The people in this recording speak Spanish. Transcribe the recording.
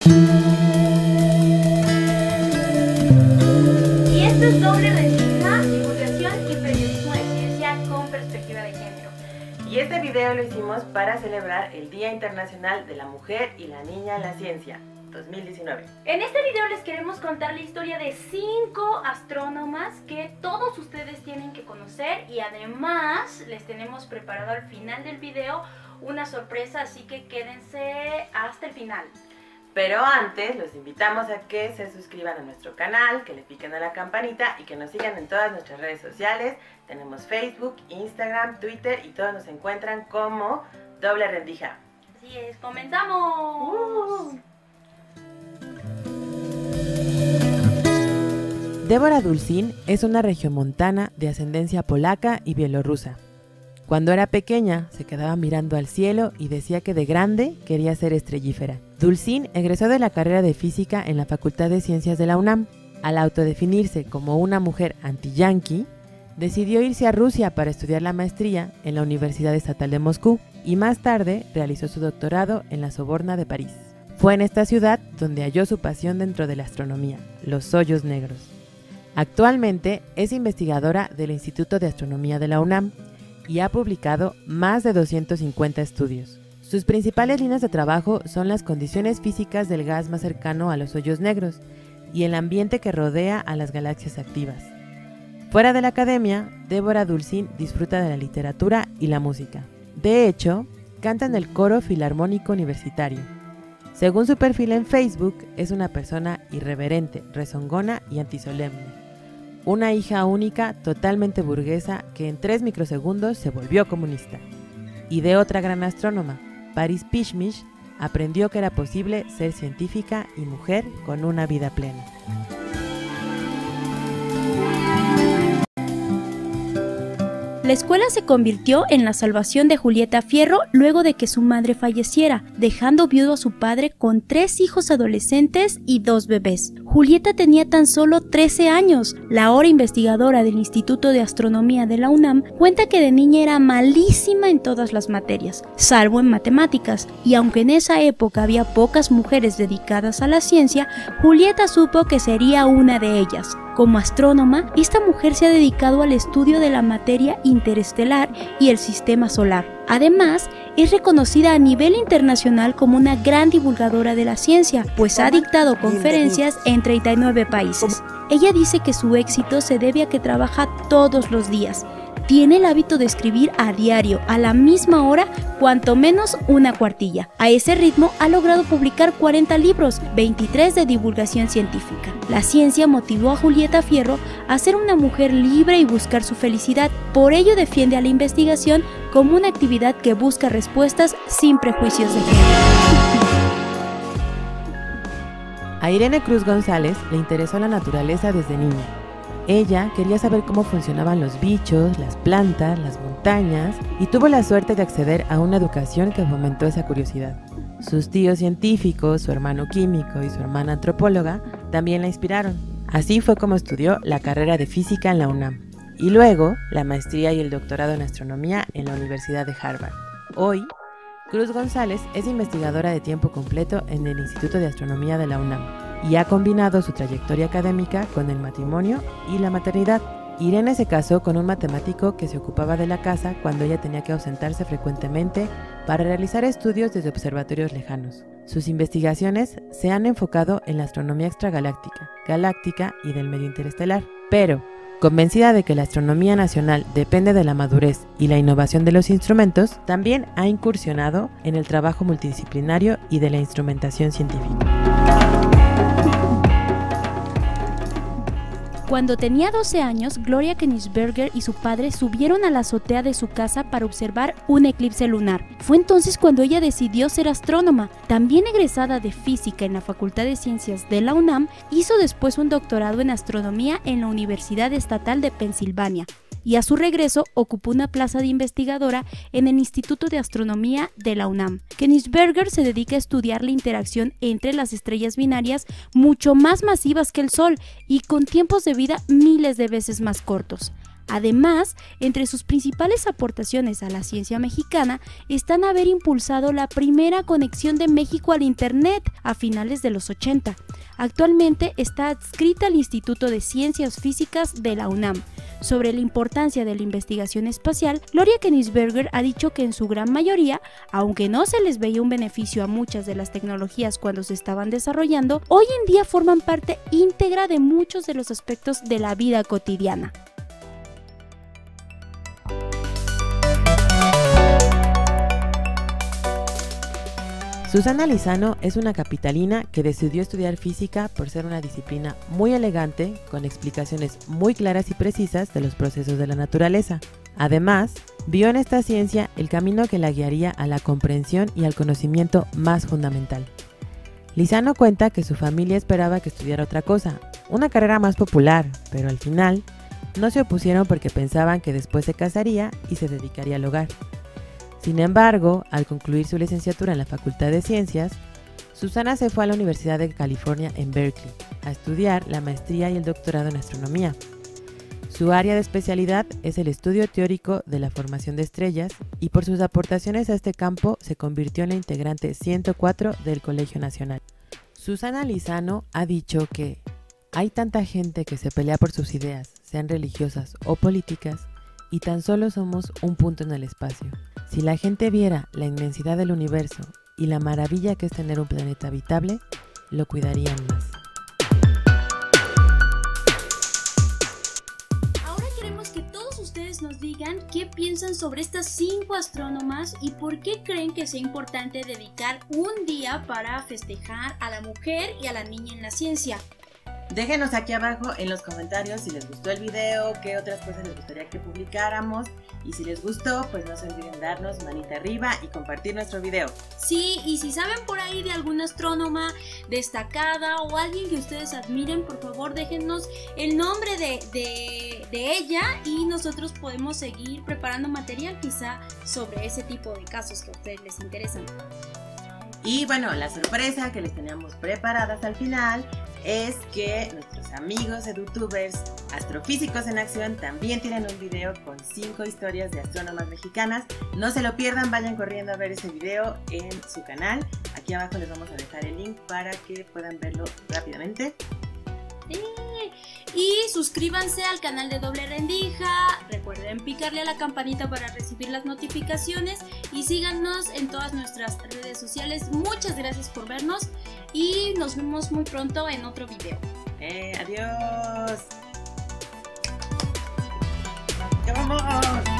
Y esto es Doble Rendija, divulgación y periodismo de ciencia con perspectiva de género. Y este video lo hicimos para celebrar el Día Internacional de la Mujer y la Niña en la Ciencia, 2019. En este video les queremos contar la historia de 5 astrónomas que todos ustedes tienen que conocer, y además les tenemos preparado al final del video una sorpresa, así que quédense hasta el final. Pero antes los invitamos a que se suscriban a nuestro canal, que le piquen a la campanita y que nos sigan en todas nuestras redes sociales. Tenemos Facebook, Instagram, Twitter y todos nos encuentran como Doble Rendija. Así es, ¡comenzamos! Débora Dulcin es una regiomontana de ascendencia polaca y bielorrusa. Cuando era pequeña, se quedaba mirando al cielo y decía que de grande quería ser estrellífera. Dulcin egresó de la carrera de física en la Facultad de Ciencias de la UNAM. Al autodefinirse como una mujer anti-yanqui, decidió irse a Rusia para estudiar la maestría en la Universidad Estatal de Moscú y más tarde realizó su doctorado en la Sorbona de París. Fue en esta ciudad donde halló su pasión dentro de la astronomía, los hoyos negros. Actualmente es investigadora del Instituto de Astronomía de la UNAM y ha publicado más de 250 estudios. Sus principales líneas de trabajo son las condiciones físicas del gas más cercano a los hoyos negros y el ambiente que rodea a las galaxias activas. Fuera de la academia, Débora Dulcin disfruta de la literatura y la música. De hecho, canta en el Coro Filarmónico Universitario. Según su perfil en Facebook, es una persona irreverente, rezongona y antisolemne. Una hija única, totalmente burguesa, que en 3 microsegundos se volvió comunista. Y de otra gran astrónoma, Paris Pishmish, aprendió que era posible ser científica y mujer con una vida plena. La escuela se convirtió en la salvación de Julieta Fierro luego de que su madre falleciera, dejando viudo a su padre con 3 hijos adolescentes y 2 bebés. Julieta tenía tan solo 13 años. La ahora investigadora del Instituto de Astronomía de la UNAM cuenta que de niña era malísima en todas las materias, salvo en matemáticas, y aunque en esa época había pocas mujeres dedicadas a la ciencia, Julieta supo que sería una de ellas. Como astrónoma, esta mujer se ha dedicado al estudio de la materia interestelar y el sistema solar. Además, es reconocida a nivel internacional como una gran divulgadora de la ciencia, pues ha dictado conferencias en 39 países. Ella dice que su éxito se debe a que trabaja todos los días. Tiene el hábito de escribir a diario, a la misma hora, cuanto menos una cuartilla. A ese ritmo ha logrado publicar 40 libros, 23 de divulgación científica. La ciencia motivó a Julieta Fierro a ser una mujer libre y buscar su felicidad. Por ello defiende a la investigación como una actividad que busca respuestas sin prejuicios de género. A Irene Cruz González le interesó la naturaleza desde niña. Ella quería saber cómo funcionaban los bichos, las plantas, las montañas, y tuvo la suerte de acceder a una educación que fomentó esa curiosidad. Sus tíos científicos, su hermano químico y su hermana antropóloga también la inspiraron. Así fue como estudió la carrera de física en la UNAM y luego la maestría y el doctorado en astronomía en la Universidad de Harvard. Hoy, Cruz González es investigadora de tiempo completo en el Instituto de Astronomía de la UNAM y ha combinado su trayectoria académica con el matrimonio y la maternidad. Irene se casó con un matemático que se ocupaba de la casa cuando ella tenía que ausentarse frecuentemente para realizar estudios desde observatorios lejanos. Sus investigaciones se han enfocado en la astronomía extragaláctica, galáctica y del medio interestelar. Pero, convencida de que la astronomía nacional depende de la madurez y la innovación de los instrumentos, también ha incursionado en el trabajo multidisciplinario y de la instrumentación científica. Cuando tenía 12 años, Gloria Königsberger y su padre subieron a la azotea de su casa para observar un eclipse lunar. Fue entonces cuando ella decidió ser astrónoma. También egresada de física en la Facultad de Ciencias de la UNAM, hizo después un doctorado en astronomía en la Universidad Estatal de Pensilvania. Y a su regreso ocupó una plaza de investigadora en el Instituto de Astronomía de la UNAM. Königsberger se dedica a estudiar la interacción entre las estrellas binarias mucho más masivas que el Sol y con tiempos de vida miles de veces más cortos. Además, entre sus principales aportaciones a la ciencia mexicana están haber impulsado la primera conexión de México al Internet a finales de los 80. Actualmente está adscrita al Instituto de Ciencias Físicas de la UNAM. Sobre la importancia de la investigación espacial, Gloria Kenigsberger ha dicho que en su gran mayoría, aunque no se les veía un beneficio a muchas de las tecnologías cuando se estaban desarrollando, hoy en día forman parte íntegra de muchos de los aspectos de la vida cotidiana. Susana Lizano es una capitalina que decidió estudiar física por ser una disciplina muy elegante, con explicaciones muy claras y precisas de los procesos de la naturaleza. Además, vio en esta ciencia el camino que la guiaría a la comprensión y al conocimiento más fundamental. Lizano cuenta que su familia esperaba que estudiara otra cosa, una carrera más popular, pero al final no se opusieron porque pensaban que después se casaría y se dedicaría al hogar. Sin embargo, al concluir su licenciatura en la Facultad de Ciencias, Susana se fue a la Universidad de California en Berkeley a estudiar la maestría y el doctorado en astronomía. Su área de especialidad es el estudio teórico de la formación de estrellas y por sus aportaciones a este campo se convirtió en la integrante 104 del Colegio Nacional. Susana Lizano ha dicho que hay tanta gente que se pelea por sus ideas, sean religiosas o políticas, y tan solo somos un punto en el espacio. Si la gente viera la inmensidad del universo y la maravilla que es tener un planeta habitable, lo cuidarían más. Ahora queremos que todos ustedes nos digan qué piensan sobre estas 5 astrónomas y por qué creen que sea importante dedicar un día para festejar a la mujer y a la niña en la ciencia. Déjenos aquí abajo en los comentarios si les gustó el video, qué otras cosas les gustaría que publicáramos, y si les gustó, pues no se olviden darnos manita arriba y compartir nuestro video. Sí, y si saben por ahí de alguna astrónoma destacada o alguien que ustedes admiren, por favor déjennos el nombre de ella y nosotros podemos seguir preparando material quizá sobre ese tipo de casos que a ustedes les interesan. Y bueno, la sorpresa que les teníamos preparadas al final es que nuestros amigos edutubers Astrofísicos en Acción también tienen un video con 5 historias de astrónomas mexicanas. No se lo pierdan, vayan corriendo a ver ese video en su canal. Aquí abajo les vamos a dejar el link para que puedan verlo rápidamente. Sí. Y suscríbanse al canal de Doble Rendija, recuerden picarle a la campanita para recibir las notificaciones y síganos en todas nuestras redes sociales. Muchas gracias por vernos y nos vemos muy pronto en otro video. Adiós. ¡Ya vamos!